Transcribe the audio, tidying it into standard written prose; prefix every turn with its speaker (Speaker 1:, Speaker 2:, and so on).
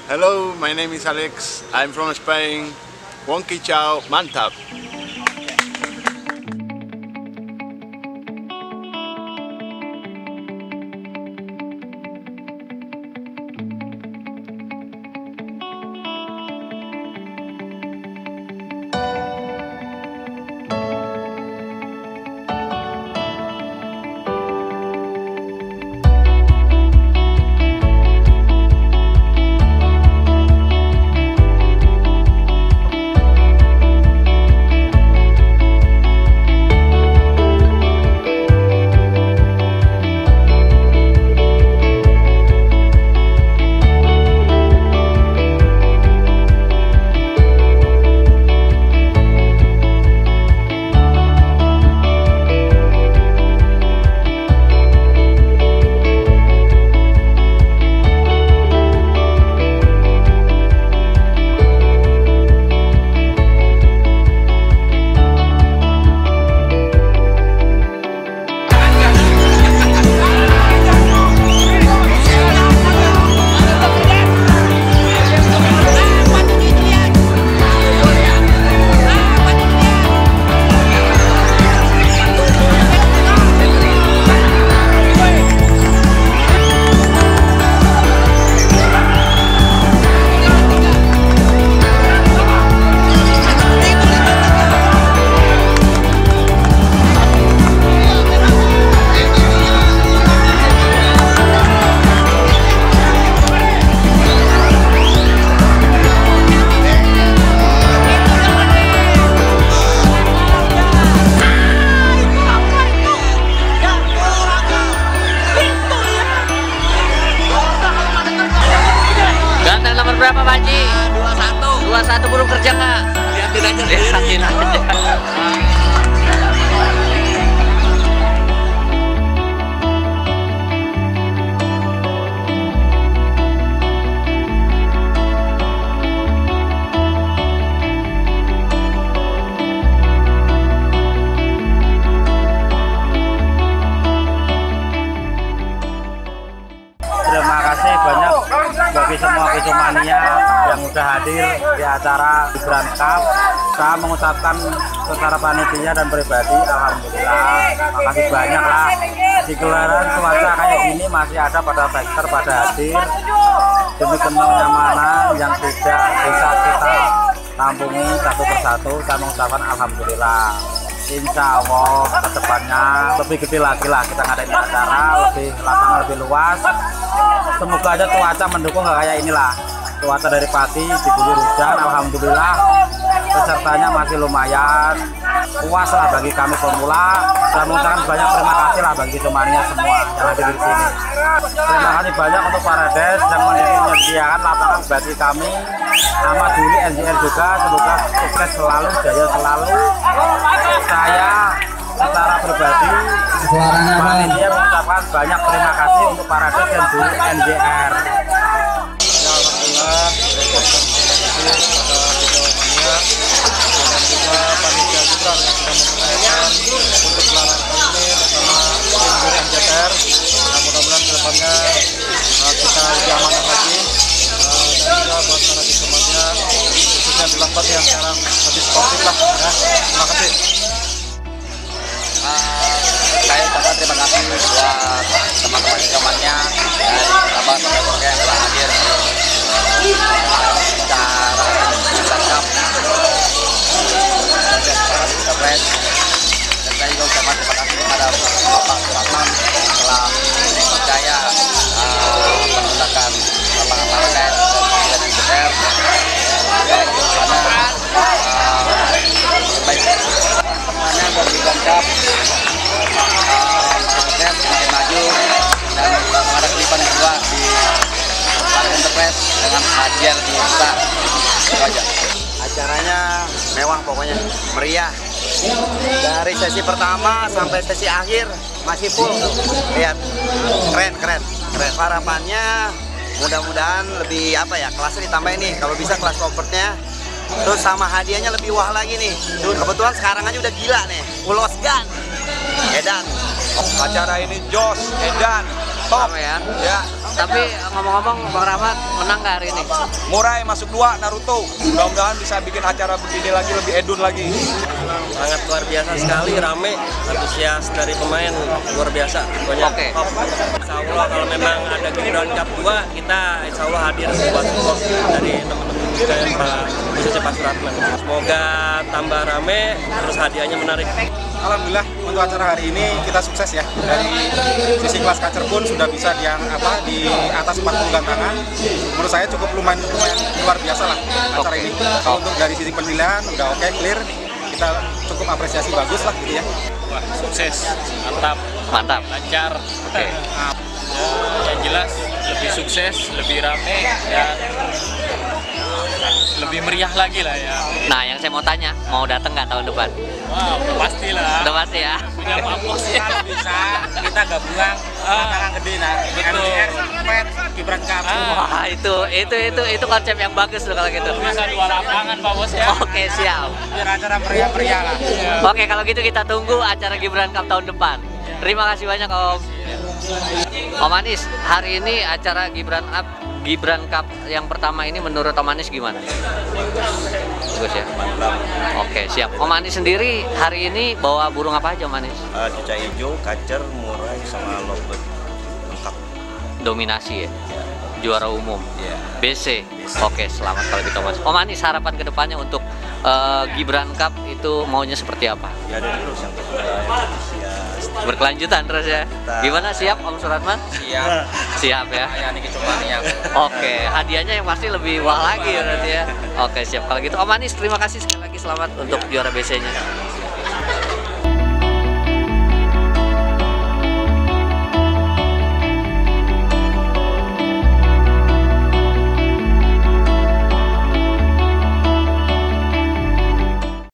Speaker 1: Hello, my name is Alex. I'm from Spain. Wonky Chow, mantap.
Speaker 2: Berapa Pak Haji?
Speaker 3: 21.
Speaker 2: 21 belum kerja nggak?
Speaker 3: Lihatin aja.
Speaker 2: Lihatin aja.
Speaker 4: Terima kasih banyak bagi semua Kisumania yang sudah hadir di acara Gibran Cup. Saya mengucapkan secara panitia dan pribadi, alhamdulillah, makasih banyak lah. Di gelaran cuaca kayak gini masih ada pada factor pada hadir demi kenyamanan yang tidak bisa kita tampungi satu persatu. Saya mengucapkan alhamdulillah. Insya Allah kedepannya lebih gede lagi lah kita ngadain acara, lebih lapangan lebih luas. Semoga aja cuaca mendukung kayak inilah. Cuaca dari pagi diguyur hujan, alhamdulillah pesertanya masih lumayan puas lah bagi kami pemula. Dan mengucapkan banyak terima kasih lah bagi Kisumania semua yang hadir di sini. Terima kasih banyak untuk para des yang menyediakan lapangan bagi kami. Sama Juli NJR juga, semoga sukses selalu, jaya selalu. Saya secara pribadi panitia mengucapkan banyak terima kasih untuk para des dan Juli NJR.
Speaker 1: Alhamdulillah, terima kasih kepada Kisumania dan juga panitia Gibran yang sudah mempercayakan untuk gelaran kali ini bersama tim Juri NJR. Nah, mudah-mudahan kedepannya kita lebih amanah lagi. Dan juga buat para Kisumania khususnya di Lambat yang sekarang lebih sportif lah ya. Terima kasih.
Speaker 3: Saya ucapkan terima kasih buat teman-teman Kisumania dari Sabang sampai Merauke yang telah hadir di acara Gibran Cup. Dan saya juga ucapkan terima kasih kepada Bapak Suratman telah percaya menggunakan lapangan parades dan NJR baik semuanya buat Gibran Cup sukses, semakin maju dan menghadap ke depan juga di Park Enterprise dengan hadiah lebih besar. Itu aja. Acaranya mewah pokoknya, meriah. Dari sesi pertama sampai sesi akhir masih full. Lihat, keren. Harapannya mudah-mudahan lebih kelasnya ditambah ini. Kalau bisa kelas comfortnya, terus sama hadiahnya lebih wah lagi nih. Kebetulan sekarang aja udah gila nih, Ulos Gun, Edan.
Speaker 5: Acara ini jos, edan,
Speaker 3: Top.
Speaker 2: Rame ya.
Speaker 3: Ya.
Speaker 2: Tapi ngomong-ngomong Bang Rahmat menang nggak hari ini?
Speaker 3: Murai masuk 2 Naruto. Mudah-mudahan bisa bikin acara begini lagi lebih edun lagi.
Speaker 1: Sangat luar biasa sekali, rame, antusias dari pemain luar biasa. Pokoknya
Speaker 2: Oke.
Speaker 1: top. Insya Allah kalau memang ada Gibran Cup 2, kita insya Allah hadir buat support dari teman-teman kita khususnya Pak Suratman. Semoga tambah rame, terus hadiahnya menarik.
Speaker 5: Alhamdulillah untuk acara hari ini kita sukses ya. Dari sisi kelas kacer pun sudah bisa di atas 40 gantangan. Menurut saya cukup lumayan luar biasa lah acara ini. Untuk dari sisi penilaian udah oke, clear. Kita cukup apresiasi bagus lah gitu ya.
Speaker 1: Wah, sukses, mantap,
Speaker 2: Mantap.
Speaker 1: lancar.
Speaker 2: Oke.
Speaker 1: Yang jelas lebih sukses, lebih rame, dan lebih meriah lagi lah ya.
Speaker 2: Nah, yang saya mau tanya, mau datang nggak tahun depan?
Speaker 1: Wow, pastilah.
Speaker 2: Udah pasti ya.
Speaker 1: Punya Pak Bos ya.
Speaker 5: Bisa kita gabungan tantangan gede nah.
Speaker 1: Betul.
Speaker 5: Gibran Cup.
Speaker 2: Wah, itu konsep yang bagus tuh kalau gitu.
Speaker 1: Bisa 2 lapangan Pak Bos ya.
Speaker 2: Oke, siap.
Speaker 5: Biar acara meriah-meriah lah.
Speaker 2: Oke, kalau gitu kita tunggu acara Gibran Cup tahun depan. Terima kasih banyak Om. Om Anis, hari ini acara Gibran Cup yang pertama ini menurut Om Anis gimana? Bagus ya? Oke, siap. Om Anis sendiri hari ini bawa burung apa aja Om Anis?
Speaker 1: Cuca hijau, kacer, murai, sama lovebird. Lengkap.
Speaker 2: Dominasi ya? Juara umum?
Speaker 1: Ya.
Speaker 2: BC? Oke, selamat kalau gitu Mas. Om Anis, harapan kedepannya untuk Gibran Cup itu maunya seperti apa?
Speaker 1: Ya ada terus yang antusias.
Speaker 2: Berkelanjutan terus ya? Gimana, siap Om Suratman?
Speaker 3: Siap.
Speaker 2: Siap ya?
Speaker 3: Kayak nih kecumania.
Speaker 2: Oke, hadiahnya yang pasti lebih wah lagi ya berarti ya. Oke, siap. Kalau gitu Om Anis, terima kasih sekali lagi, selamat untuk juara BC-nya.